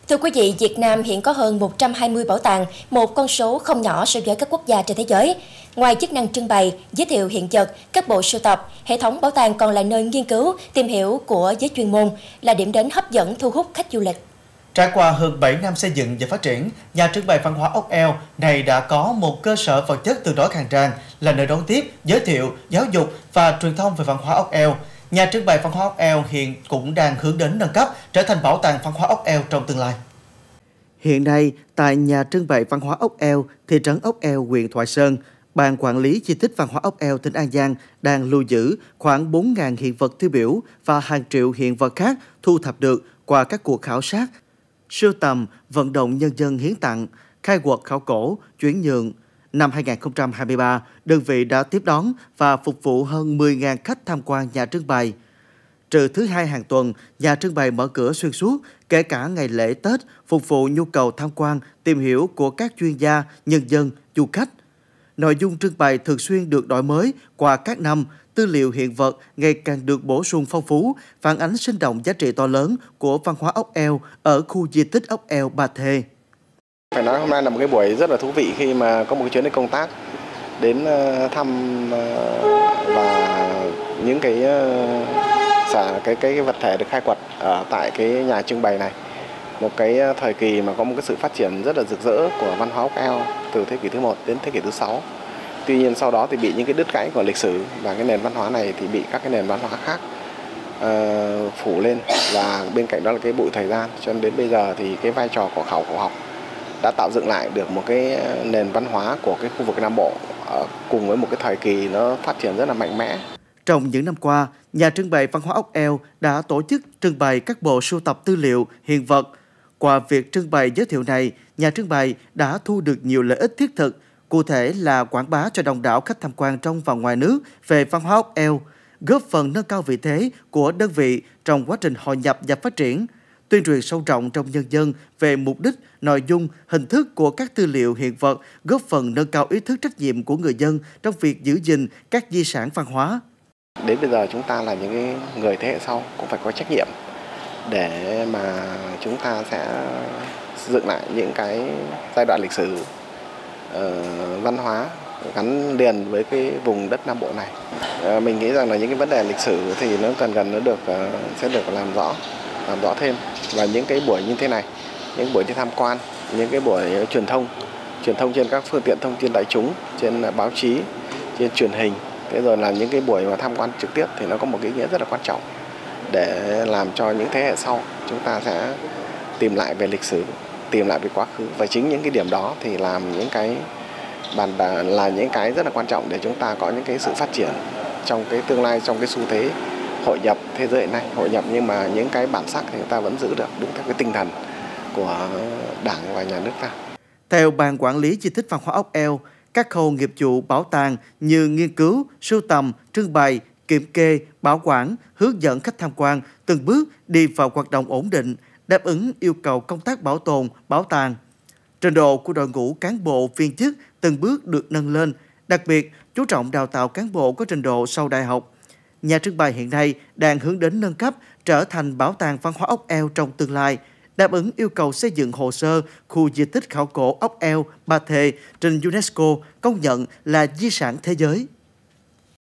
Thưa quý vị, Việt Nam hiện có hơn 120 bảo tàng, một con số không nhỏ so với các quốc gia trên thế giới. Ngoài chức năng trưng bày, giới thiệu hiện vật, các bộ sưu tập, hệ thống bảo tàng còn là nơi nghiên cứu, tìm hiểu của giới chuyên môn, là điểm đến hấp dẫn thu hút khách du lịch. Trải qua hơn 7 năm xây dựng và phát triển, nhà trưng bày văn hóa Ốc Eo này đã có một cơ sở vật chất tương đối khang trang, là nơi đón tiếp, giới thiệu, giáo dục và truyền thông về văn hóa Ốc Eo. Nhà trưng bày văn hóa Ốc Eo hiện cũng đang hướng đến nâng cấp trở thành bảo tàng văn hóa Ốc Eo trong tương lai. Hiện nay, tại nhà trưng bày văn hóa Ốc Eo, thị trấn Ốc Eo, huyện Thoại Sơn, Ban quản lý di tích văn hóa Ốc Eo tỉnh An Giang đang lưu giữ khoảng 4.000 hiện vật tiêu biểu và hàng triệu hiện vật khác thu thập được qua các cuộc khảo sát, sưu tầm, vận động nhân dân hiến tặng, khai quật khảo cổ, chuyển nhượng. Năm 2023, đơn vị đã tiếp đón và phục vụ hơn 10.000 khách tham quan nhà trưng bày. Trừ thứ hai hàng tuần, nhà trưng bày mở cửa xuyên suốt, kể cả ngày lễ Tết, phục vụ nhu cầu tham quan, tìm hiểu của các chuyên gia, nhân dân, du khách. Nội dung trưng bày thường xuyên được đổi mới qua các năm, tư liệu hiện vật ngày càng được bổ sung phong phú, phản ánh sinh động giá trị to lớn của văn hóa Ốc Eo ở khu di tích Ốc Eo Ba Thê. Phải nói hôm nay là một cái buổi rất là thú vị khi mà có một cái chuyến đi công tác đến thăm và những cái vật thể được khai quật ở tại cái nhà trưng bày này. Một cái thời kỳ mà có một cái sự phát triển rất là rực rỡ của văn hóa Ốc Eo từ thế kỷ thứ 1 đến thế kỷ thứ 6. Tuy nhiên sau đó thì bị những cái đứt gãy của lịch sử và cái nền văn hóa này thì bị các cái nền văn hóa khác phủ lên, và bên cạnh đó là cái bụi thời gian, cho nên đến bây giờ thì cái vai trò của khảo cổ học đã tạo dựng lại được một cái nền văn hóa của cái khu vực Nam Bộ cùng với một cái thời kỳ nó phát triển rất là mạnh mẽ. Trong những năm qua, nhà trưng bày văn hóa Ốc Eo đã tổ chức trưng bày các bộ sưu tập tư liệu, hiện vật. Qua việc trưng bày giới thiệu này, nhà trưng bày đã thu được nhiều lợi ích thiết thực, cụ thể là quảng bá cho đông đảo khách tham quan trong và ngoài nước về văn hóa Ốc Eo, góp phần nâng cao vị thế của đơn vị trong quá trình hội nhập và phát triển, tuyên truyền sâu rộng trong nhân dân về mục đích, nội dung, hình thức của các tư liệu hiện vật, góp phần nâng cao ý thức trách nhiệm của người dân trong việc giữ gìn các di sản văn hóa. Đến bây giờ chúng ta là những cái người thế hệ sau cũng phải có trách nhiệm để mà chúng ta sẽ dựng lại những cái giai đoạn lịch sử văn hóa gắn liền với cái vùng đất Nam Bộ này. Mình nghĩ rằng là những cái vấn đề lịch sử thì nó sẽ được làm rõ thêm, và những cái buổi như thế này, những buổi đi tham quan, những cái buổi truyền thông trên các phương tiện thông tin đại chúng, trên báo chí, trên truyền hình, thế rồi là những cái buổi mà tham quan trực tiếp thì nó có một cái ý nghĩa rất là quan trọng để làm cho những thế hệ sau chúng ta sẽ tìm lại về lịch sử, tìm lại về quá khứ, và chính những cái điểm đó thì làm những cái là những cái rất là quan trọng để chúng ta có những cái sự phát triển trong cái tương lai, trong cái xu thế hội nhập thế giới hiện nay, hội nhập nhưng mà những cái bản sắc thì chúng ta vẫn giữ được đúng theo cái tinh thần của Đảng và Nhà nước ta. Theo Ban quản lý di tích văn hóa Ốc Eo, các khâu nghiệp vụ bảo tàng như nghiên cứu, sưu tầm, trưng bày, kiểm kê, bảo quản, hướng dẫn khách tham quan từng bước đi vào hoạt động ổn định, đáp ứng yêu cầu công tác bảo tồn, bảo tàng. Trình độ của đội ngũ cán bộ viên chức từng bước được nâng lên, đặc biệt chú trọng đào tạo cán bộ có trình độ sau đại học. Nhà trưng bày hiện nay đang hướng đến nâng cấp trở thành bảo tàng văn hóa Ốc Eo trong tương lai, đáp ứng yêu cầu xây dựng hồ sơ khu di tích khảo cổ Ốc Eo Ba Thê trình UNESCO công nhận là di sản thế giới.